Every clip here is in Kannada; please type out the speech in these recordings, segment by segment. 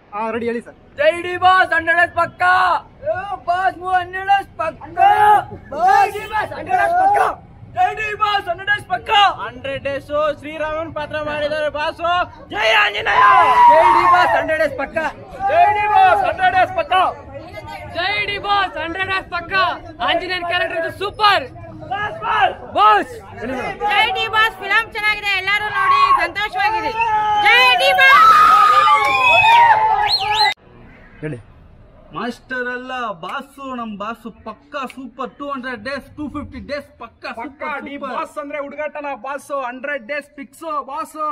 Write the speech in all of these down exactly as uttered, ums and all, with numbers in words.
हाँ रेडी ಹೇಳಿ ಸರ್. ಜೈ ಡಿ ಬಾಸ್ ಹಂಡ್ರೆಡ್ ಪಕ್ಕ ಬಾಸ್ ಹಂಡ್ರೆಡ್ ಪಕ್ಕ ಬಾಸ್ ಹಂಡ್ರೆಡ್ ಪಕ್ಕ ಜೈ ಡಿ ಬಾಸ್ ಹಂಡ್ರೆಡ್ ಪಕ್ಕ ಹಂಡ್ರೆಡ್ ಡೇಸ್ ಶ್ರೀರಾಮನ್ ಪಾತ್ರ ಮಾಡಿದ್ದಾರೆ ಬಾಸು. ಜೈ ಆಂಜನೇಯ. ಜೈ ಡಿ ಬಾಸ್ ಹಂಡ್ರೆಡ್ ಪಕ್ಕ ಜೈ ಡಿ ಬಾಸ್ ಹಂಡ್ರೆಡ್ ಪಕ್ಕ ಜೈ ಡಿ ಬಾಸ್ ಹಂಡ್ರೆಡ್ ಪಕ್ಕ ಆಂಜನೇಯನ್ ಕ್ಯಾರೆಕ್ಟರ್ ಸೂಪರ್ ಬಾಸ್. ಜೈ ಡಿ ಬಾಸ್ ಫಿಲಂ ಚೆನ್ನಾಗಿದೆ, ಎಲ್ಲರೂ ನೋಡಿ ಸಂತೋಷವಾಗಿದೆ. ಜೈ ಡಿ ಬಾಸ್. ಹೇಳಿ ಮಾಸ್ಟರ್ ಅಲ್ಲ ಬಾಸು, ನಮ್ ಬಾಸು ಪಕ್ಕಾ super. Two hundred days two fifty days ಪಕ್ಕಾ ಪಕ್ಕ ಡಿ ಬಾಸ್ ಅಂದ್ರೆ ಹುಡುಗಾಟನ boss. Hundred days fix boss.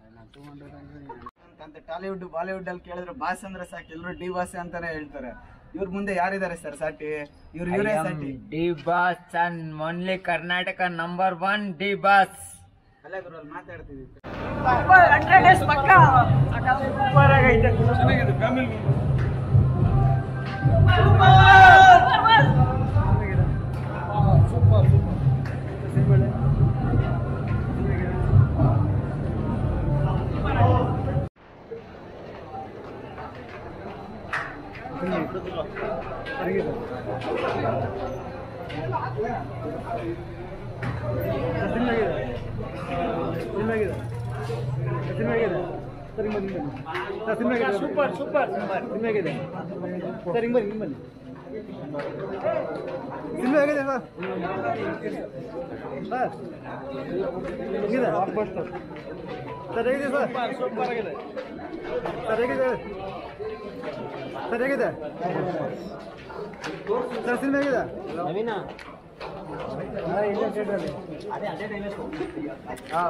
ಅಂತ ಟಾಲಿವುಡ್ ಬಾಲಿವುಡ್ ಅಲ್ಲಿ ಕೇಳಿದ್ರೆ ಬಾಸ್ ಅಂದ್ರೆ ಸಾಕು ಎಲ್ಲರೂ ಡಿ ಬಾಸ್ ಅಂತಾನೆ ಹೇಳ್ತಾರೆ. ಇವ್ರ ಮುಂದೆ ಯಾರಿದ್ದಾರೆ ಸರ್ ಸಾಟಿ? ಇವ್ರು ಇವರೇ ಸಾಟಿ. D boss and only Karnataka number one D boss. ಅಲ್ಲ ಗುರು ಅಲ್ಲಿ ಮಾತಾಡ್ತಿದ್ವಿ. ಹಂಡ್ರೆಡ್ ಡೇಸ್ ಪಕ್ಕ ಸೂಪರ್ ಆಗೈತೆ. ಚೆನ್ನಾಗಿದೆ family super super. Super super cinema ಆಗಿದೆ ಸರ್. ಹಿಂಗ್ ಬನ್ನಿ ಹಿಂಗ್ ಬನ್ನಿ. ಸಿನಿಮಾ ಆಗಿದೆ ಸರ್. ಸರ್ ಹೇಗಿದೆ ಸರ್? ಹೇಗಿದೆ ಸರ್? ಸೂಪರ್ ಆಗಿದೆ ಸರ್. ಹೇಗಿದೆ ಸರ್? ಹೇಗಿದೆ ಸರ್? ಸಿನಿಮಾ ಹೇಗಿದೆ? ನವೀನ ಹಾಂ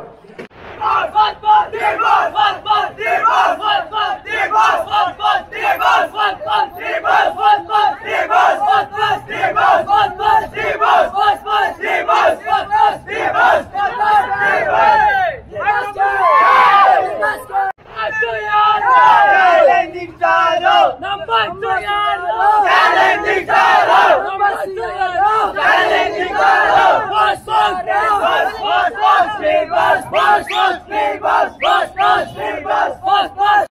Boss, boss, boss, boss, boss, boss, boss, boss, boss, boss, boss, boss, boss, boss, boss, boss,